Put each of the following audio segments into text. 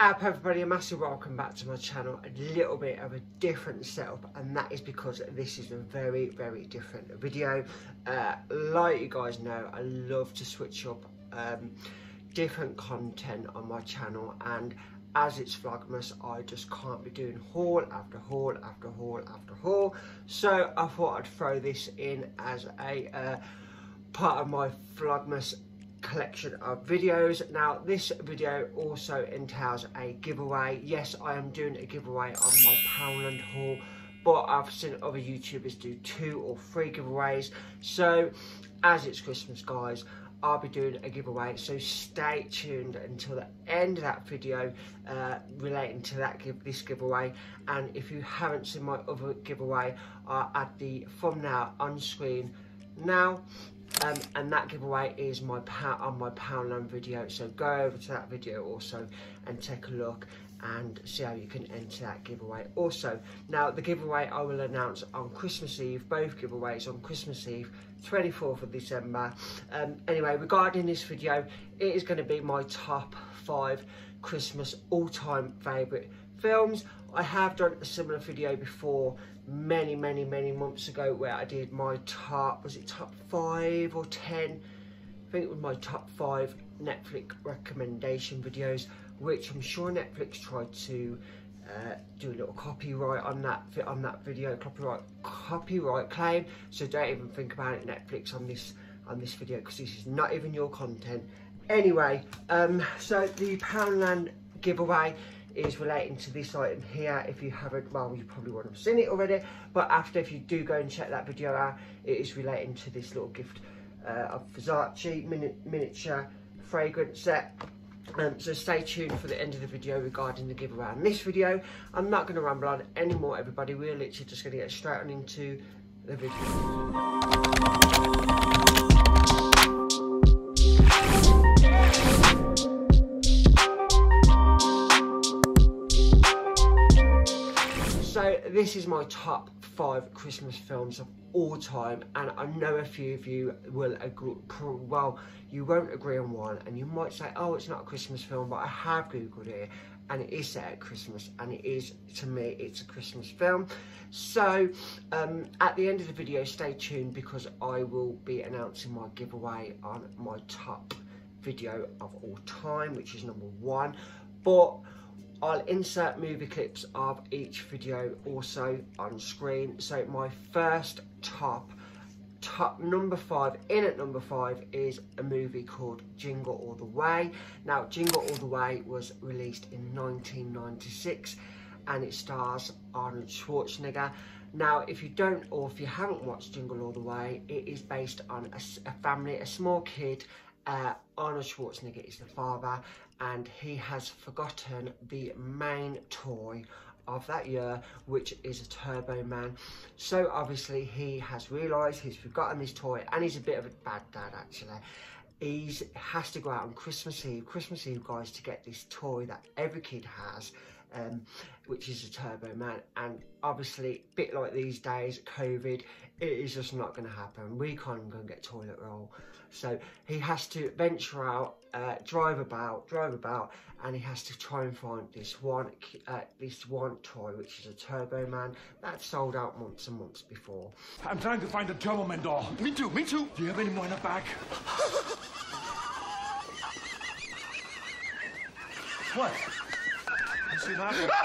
Up everybody, a massive welcome back to my channel. A little bit of a different setup, and that is because this is a very different video. Like you guys know, I love to switch up different content on my channel, and as it's Vlogmas, I just can't be doing haul after haul after haul after haul. So I thought I'd throw this in as a part of my Vlogmas collection of videos. Now this video also entails a giveaway. Yes, I am doing a giveaway on my Poundland haul, but I've seen other YouTubers do 2 or 3 giveaways. So as it's Christmas, guys, I'll be doing a giveaway, so stay tuned until the end of that video relating to this giveaway. And if you haven't seen my other giveaway, I'll add the thumbnail on screen now. And that giveaway is on my Poundland video, so go over to that video also and take a look and see how you can enter that giveaway. Also, now the giveaway I will announce on Christmas Eve, both giveaways on Christmas Eve, 24th of December. Anyway, regarding this video, it is going to be my top 5 Christmas all-time favourite films. I have done a similar video before many months ago where I did my top, was it top 5 or 10? I think it was my top 5 Netflix recommendation videos, which I'm sure Netflix tried to do a little copyright on that video, copyright claim. So don't even think about it, Netflix, on this video, because this is not even your content. Anyway, so the Poundland giveaway is relating to this item here. If you haven't, well, you probably won't have seen it already, but after, if you do go and check that video out, it is relating to this little gift of Versace miniature fragrance set. So stay tuned for the end of the video regarding the giveaway. In this video, I'm not going to ramble on anymore, everybody. We're literally just going to get straight on into the video. So this is my top 5 Christmas films of all time, and I know a few of you will agree. Well, you won't agree on one, and you might say, oh, it's not a Christmas film, but I have googled it and it is set at Christmas, and it is, to me, it's a Christmas film. So at the end of the video, stay tuned, because I will be announcing my giveaway on my top video of all time, which is number 1. But I'll insert movie clips of each video also on screen. So my first top number 5, in at number 5, is a movie called Jingle All the Way. Now, Jingle All the Way was released in 1996, and it stars Arnold Schwarzenegger. Now, if you don't, or if you haven't watched Jingle All the Way, it is based on a family, a small kid. Arnold Schwarzenegger is the father, and he has forgotten the main toy of that year, which is a Turbo Man. So obviously he has realised he's forgotten this toy, and he's a bit of a bad dad actually. He has to go out on Christmas Eve, guys, to get this toy that every kid has, which is a Turbo Man. And obviously, a bit like these days, COVID, it is just not going to happen. We can't even go and get toilet roll. So he has to venture out, drive about, and he has to try and find this one toy, which is a Turbo Man that sold out months and months before. I'm trying to find a Turbo Man doll. Me too. Do you have any more in the back? What? What's he laughing at?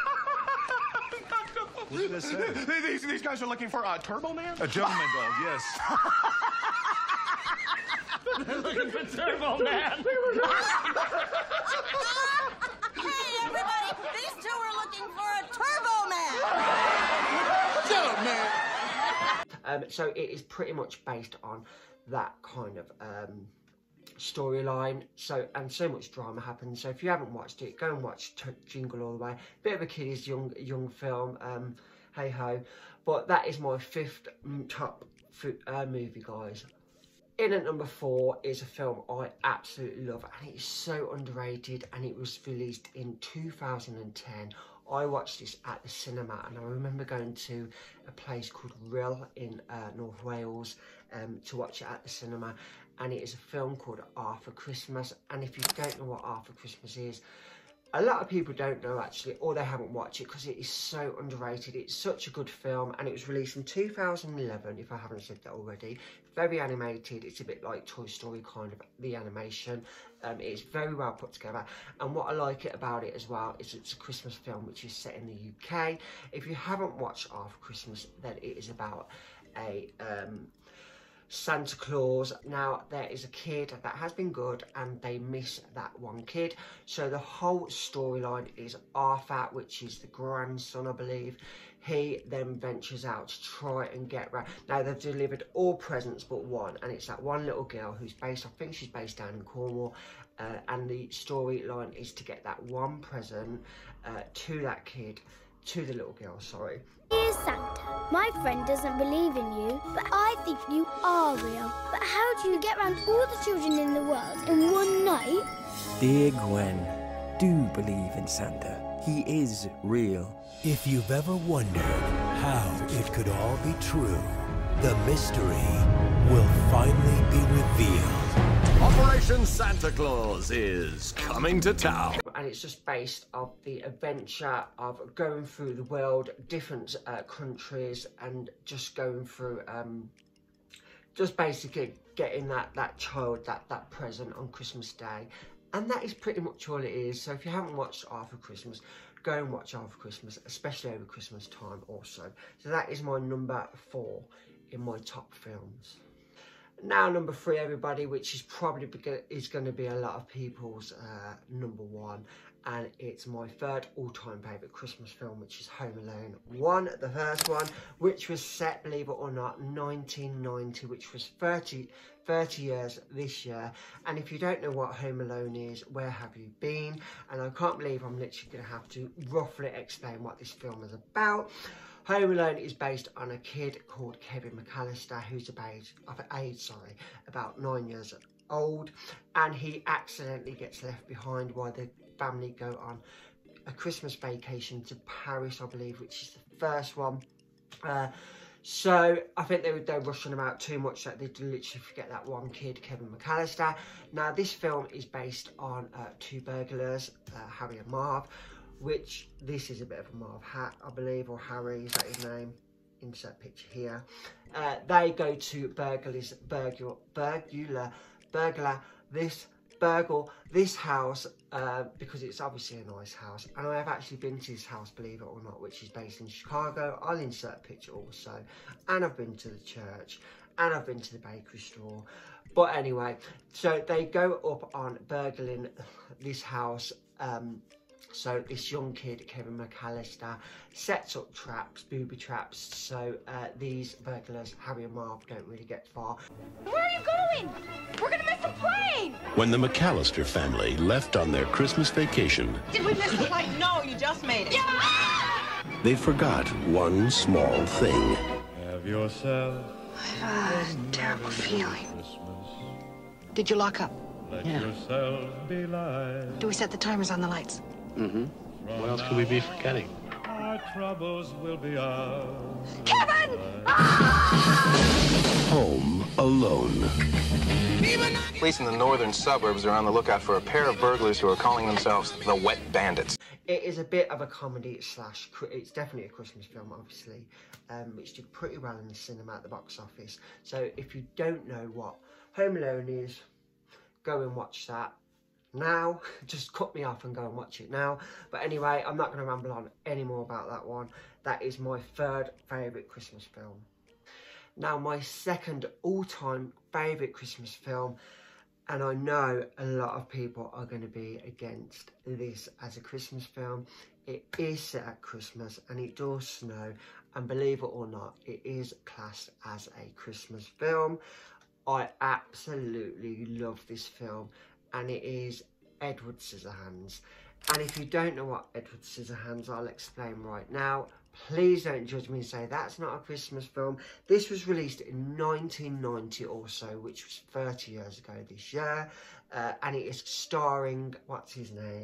What did I say? These guys are looking for a Turbo Man? A Turbo Man doll, yes. They're looking for Turbo Man. Hey, everybody! These 2 are looking for a Turbo Man! Shut up, man! So it is pretty much based on that kind of storyline. So much drama happens. So if you haven't watched it, go and watch Jingle All the Way. Bit of a kiddies young film. Hey ho. But that is my 5th top movie, guys. In at number 4 is a film I absolutely love, and it is so underrated, and it was released in 2010. I watched this at the cinema, and I remember going to a place called Rhyl in North Wales to watch it at the cinema, and it is a film called Arthur Christmas. And if you don't know what Arthur Christmas is, a lot of people don't know actually, or they haven't watched it because it is so underrated. It's such a good film, and it was released in 2011, if I haven't said that already. Very animated. It's a bit like Toy Story, kind of, the animation. It's very well put together, and what I like it about it as well is it's a Christmas film which is set in the UK. If you haven't watched After Christmas, then it is about a Santa Claus. Now, there is a kid that has been good and they miss that one kid, so the whole storyline is Arthur, which is the grandson, I believe. He then ventures out to try and get round. Now, they've delivered all presents but one, and it's that one little girl who's based, I think she's based down in Cornwall, and the storyline is to get that one present to that kid, to the little girl, sorry. Dear Santa, my friend doesn't believe in you, but I think you are real. But how do you get round all the children in the world in one night? Dear Gwen, do believe in Santa. He is real. If you've ever wondered how it could all be true, the mystery will finally be revealed. Operation Santa Claus is coming to town. And it's just based on the adventure of going through the world, different countries, and just going through, just basically getting that child that present on Christmas Day. And that is pretty much all it is. So if you haven't watched After Christmas, go and watch After Christmas, especially over Christmas time also. So that is my number 4 in my top films. Now number 3, everybody, which is probably going to be a lot of people's number 1, and it's my 3rd all-time favourite Christmas film, which is Home Alone 1, the first one, which was set, believe it or not, 1990, which was 30 years this year. And if you don't know what Home Alone is, where have you been? And I can't believe I'm literally going to have to roughly explain what this film is about. Home Alone is based on a kid called Kevin McAllister, who's about 9 years old, and he accidentally gets left behind while the family go on a Christmas vacation to Paris, I believe, which is the first one. So I think they're rushing him out too much that they literally forget that one kid, Kevin McAllister. Now, this film is based on 2 burglars, Harry and Marv, which this is a bit of a Marv hat, I believe, or Harry, is that his name? Insert picture here. They go to burgle this house because it's obviously a nice house, and I have actually been to this house, believe it or not, which is based in Chicago. I'll insert a picture also, and I've been to the church, and I've been to the bakery store. But anyway, so they go up on burgling this house. So this young kid, Kevin McAllister, sets up traps, booby traps, so these burglars, Harry and Marv, don't really get far. Where are you going? We're gonna miss the plane! When the McAllister family left on their Christmas vacation, Did we miss the plane? No, you just made it. Yeah! they forgot one small thing. Have yourself A terrible feeling. Did you lock up? let yourself be light. Do we set the timers on the lights? Mm-hmm. What else could we be forgetting? Our troubles will be ours. Kevin! Home Alone. Police in the northern suburbs are on the lookout for a pair of burglars who are calling themselves the Wet Bandits. It is a bit of a comedy slash, it's definitely a Christmas film, obviously, which did pretty well in the cinema at the box office. So if you don't know what Home Alone is, go and watch that now. Just cut me off and go and watch it now. But anyway, I'm not going to ramble on any more about that one. That is my 3rd favourite Christmas film. Now, my 2nd all-time favourite Christmas film, and I know a lot of people are going to be against this as a Christmas film. It is set at Christmas and it does snow, and believe it or not, it is classed as a Christmas film. I absolutely love this film, and it is Edward Scissorhands. And if you don't know what Edward Scissorhands, I'll explain right now. Please don't judge me and say that's not a Christmas film. This was released in 1990 also, which was 30 years ago this year. And it is starring, what's his name?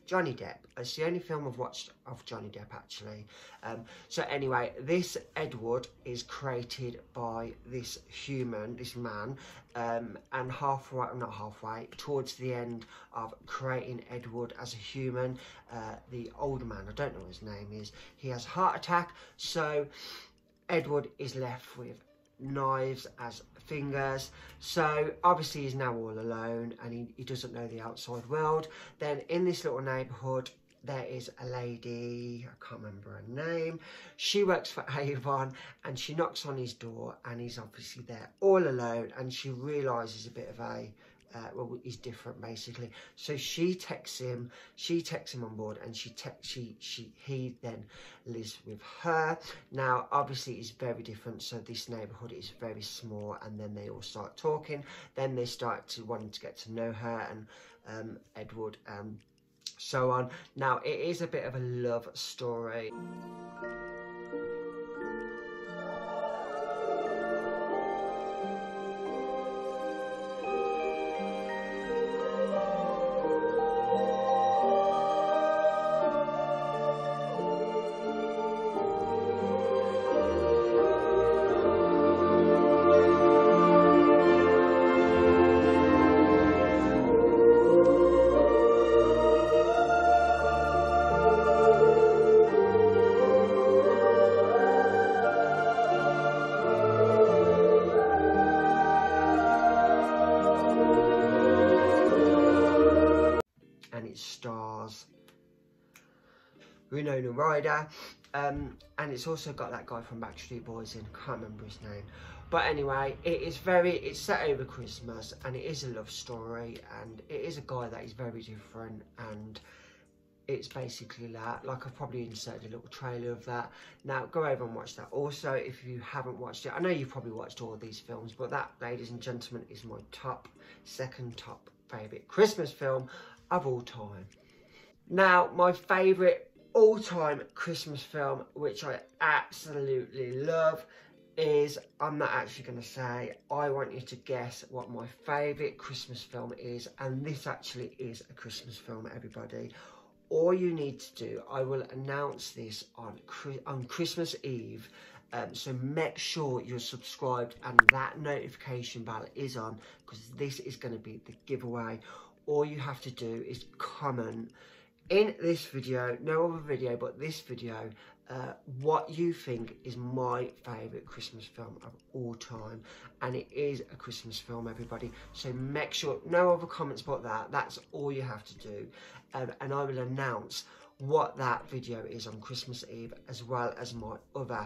Johnny Depp. It's the only film I've watched of Johnny Depp, actually. So anyway, this Edward is created by this human, this man, and not halfway, towards the end of creating Edward as a human, the older man, I don't know what his name is, he has a heart attack, so Edward is left with knives as fingers, so obviously he's now all alone and he doesn't know the outside world. Then in this little neighbourhood there is a lady, I can't remember her name, she works for Avon, and she knocks on his door and he's obviously there all alone, and she realises a bit of a well, he's different basically, so she takes him on board, and he then lives with her. Now obviously it's very different, so this neighbourhood is very small, and then they all start talking, then they start to wanting to get to know her and Edward, so on. Now it is a bit of a love story. It stars Winona Ryder, and it's also got that guy from Backstreet Boys in, can't remember his name, but anyway, it's set over Christmas, and it is a love story, and it is a guy that is very different, and it's basically that. Like, I've probably inserted a little trailer of that. Now go over and watch that. Also, if you haven't watched it, I know you've probably watched all these films, but that, ladies and gentlemen, is my second top favourite Christmas film of all time. Now, my favourite all-time Christmas film, which I absolutely love, is, I'm not actually going to say, I want you to guess what my favourite Christmas film is, and this actually is a Christmas film, everybody. All you need to do, I will announce this on Christmas Eve, so make sure you're subscribed and that notification bell is on, because this is going to be the giveaway. All you have to do is comment in this video, no other video but this video, what you think is my favourite Christmas film of all time, and it is a Christmas film, everybody, so make sure, no other comments but that, that's all you have to do, and I will announce what that video is on Christmas Eve, as well as my other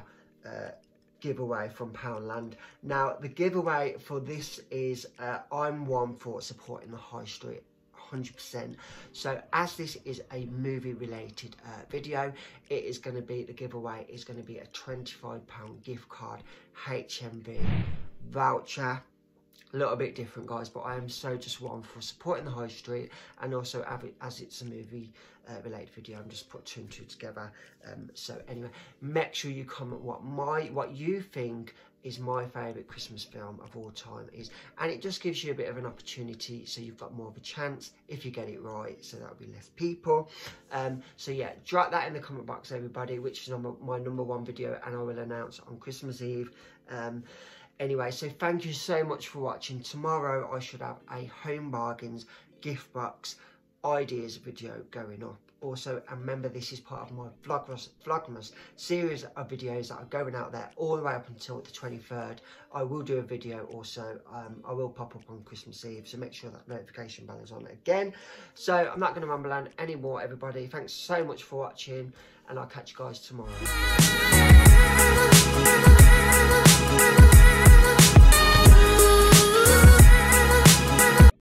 giveaway from Poundland. Now the giveaway for this is, I'm one for supporting the high street 100%, so as this is a movie related video, it is going to be, the giveaway is going to be a £25 gift card HMV voucher. A little bit different, guys, but I am so just one for supporting the high street, and also as it's a movie related video, I'm just put two and two together. So anyway, make sure you comment what you think is my favourite Christmas film of all time is, and it just gives you a bit of an opportunity, so you've got more of a chance if you get it right, so that'll be less people. So yeah, drop that in the comment box, everybody, which is on my #1 video, and I will announce on Christmas Eve. Anyway, so thank you so much for watching. Tomorrow I should have a Home Bargains gift box ideas video going up. Also, and remember, this is part of my Vlogmas series of videos that are going out there all the way up until the 23rd. I will do a video also, I will pop up on Christmas Eve, so make sure that notification bell is on again. So I'm not going to ramble on anymore, everybody. Thanks so much for watching, and I'll catch you guys tomorrow.